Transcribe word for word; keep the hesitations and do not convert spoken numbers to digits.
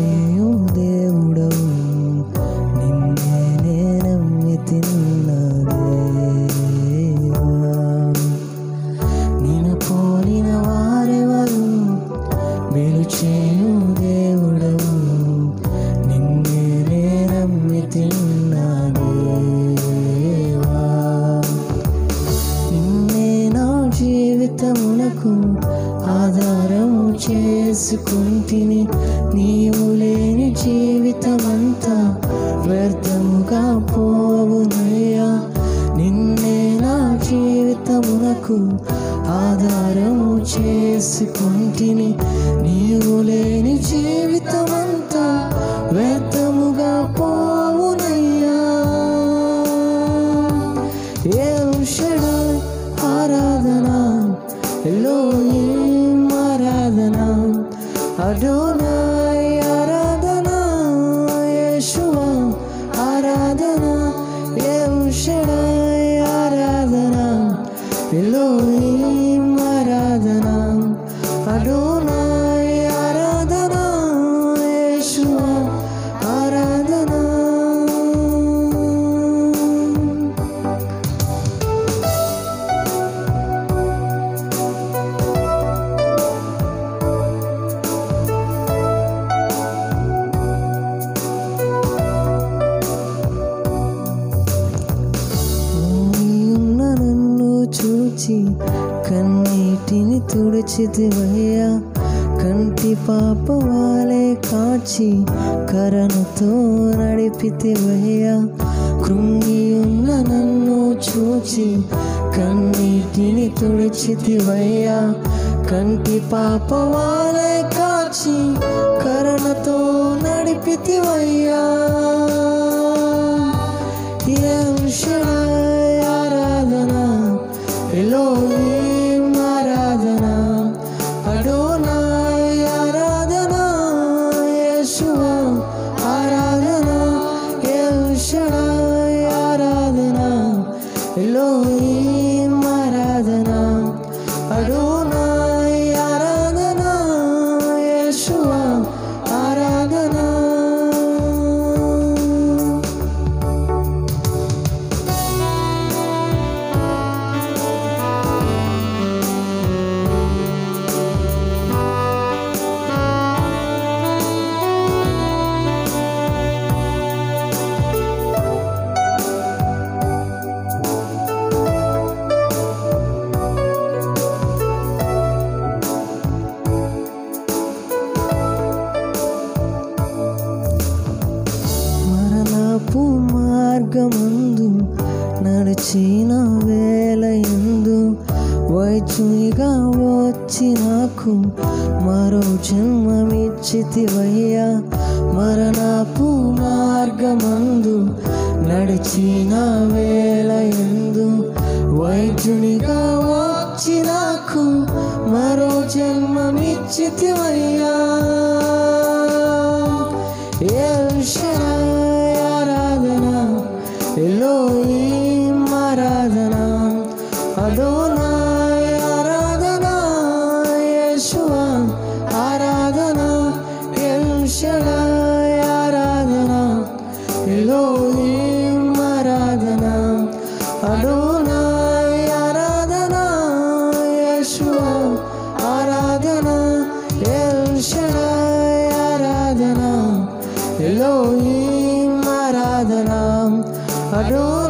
చేయు దేవుడవు నిన్నే నే నమ్మితిన్న దేవా. నిన్ను పోలిన వారెవరు మేలు చేయు దేవుడవు నిన్నే నే నమ్మితిన్న దేవా. నిన్నే నా జీవితమునకు ఆధారము చేసుకుంటిని, నీవు లేని జీవితమంతా వ్యర్థముగా పోవునయ్యా. నిన్నే నా జీవితమునకు ఆధారము చేసుకుంటిని, నీవు లేని జీవితమంతా వ్యర్థముగా పోవునయ్యా. ఎల్ షడాయ్ ఆరాధన, ఎలోహిం ఆరాధన, అడోనాయ్ ఆరాధన, యేషువా ఆరాధన, ఎల్ షడాయ్ ఆరాధన, ఎలోహిం ఆరాధన, అడోనాయ్ ఆరాధన, యేషువా ఆరాధన. చూచి కన్నీటిని తుడిచితివయ్యా, కంటి పాప వాలే కాచి కరణతో నడిపితివయ్యా. కృంగి ఉన్న నన్ను చూచి కన్నీటిని తుడిచితివయ్యా, కంటి పాప వాలే కాచి కరణతో నడిపితివయ్యా. ఎల్ షడాయ్ ఆరాధన, ఎలోహిం ఆరాధన, అడోనాయ్ ఆరాధన, యేషువా ఆరాధన, ఎల్ షడాయ్ ఆరాధన, ఎలోహిం ఆరాధన, అడోనాయ్ ఆరాధన, యేషువా ఆరాధన. మరణపు మార్గమందు నడిచిన వేళయందు వైద్యునిగా వచ్చి నాకు మరో జన్మమిచ్చితివయ్యా. మరణపు మార్గమందు నడిచిన వేళయందు వైద్యునిగా వచ్చి నాకు మరో జన్మమిచ్చితివయ్యా. ఎల్ షడాయ్ ఆరాధన, ఎలోహిం ఆరాధన, అడోనాయ్ ఆరాధన, యేషువా ఆరాధన, ఎల్ షడాయ్ ఆరాధన, ఎలోహిం ఆరాధన, అడోనాయ్ ఆరాధన, యేషువా ఆరాధన, ఎల్ షడాయ్ ఆరాధన, ఎలోహిం ఆరాధన, అడో